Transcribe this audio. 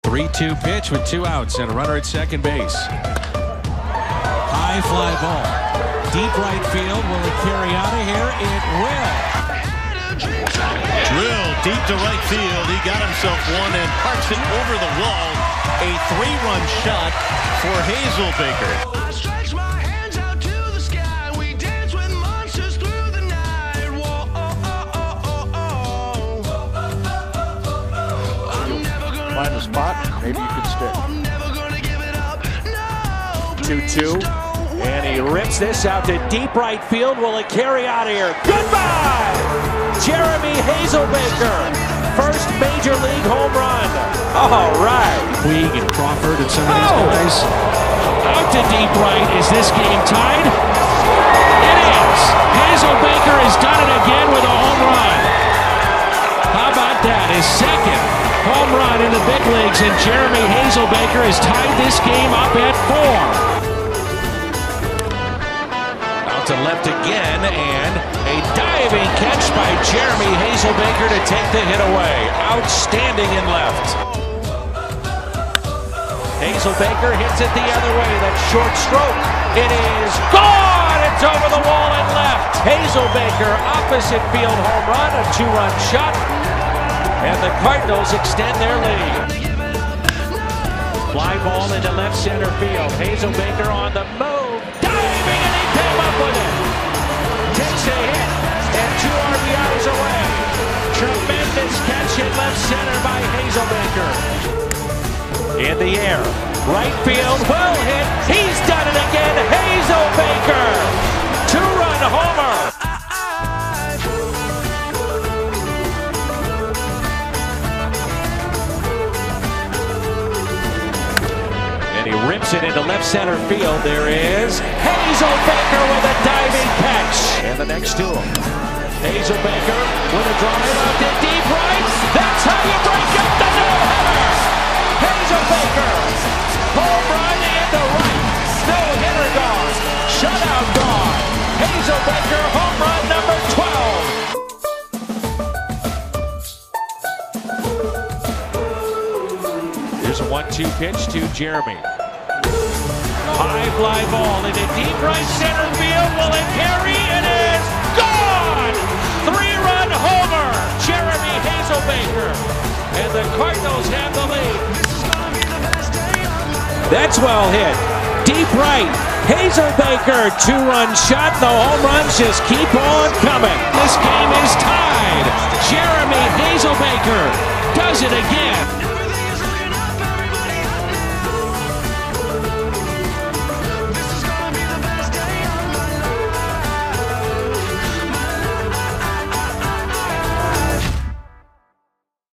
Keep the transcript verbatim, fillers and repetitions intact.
three two pitch with two outs and a runner at second base. High fly ball. Deep right field. Will it carry out of here? It will. Drill deep to right field. He got himself one and parks it over the wall. A three-run shot for Hazelbaker. I stretch my hands out to the sky. We dance with monsters through the night. Whoa, oh, oh, oh, oh. I'm never gonna find the spot. Maybe you could stick. I'm never gonna give it up. No, two two. And he rips this out to deep right field. Will it carry out of here? Goodbye! Jeremy Hazelbaker. First major league home run. All right. Puig and Crawford and some of these Oh. guys. Out to deep right. Is this game tied? It is. Hazelbaker has done it again with a home run. How about that? His second home run in the big leagues, and Jeremy Hazelbaker has tied this game up at four. To left again, and a diving catch by Jeremy Hazelbaker to take the hit away. Outstanding in left. Hazelbaker hits it the other way. That short stroke. It is gone. It's over the wall and left. Hazelbaker, opposite field home run, a two-run shot, and the Cardinals extend their lead. Fly ball into left center field. Hazelbaker on the move, diving, and he came up with it. Takes a hit, and two R B Is away. Tremendous catch in left center by Hazelbaker. In the air, right field, well hit. He's done it again. Hazelbaker, two-run homer. He rips it into left center field. There is Hazelbaker with a diving catch. And the next to him. Hazelbaker with a drive out to deep right. That's how you break up the no-hitter. Hazelbaker, home run into right. No-hitter gone. Shutout gone. Hazelbaker, home run number twelve. Here's a one two pitch to Jeremy. High fly ball into deep right center field. Will it carry? It is gone! Three-run homer, Jeremy Hazelbaker. And the Cardinals have the lead. That's well hit. Deep right. Hazelbaker, two-run shot. The home runs just keep on coming. This game is tied. Jeremy Hazelbaker does it again.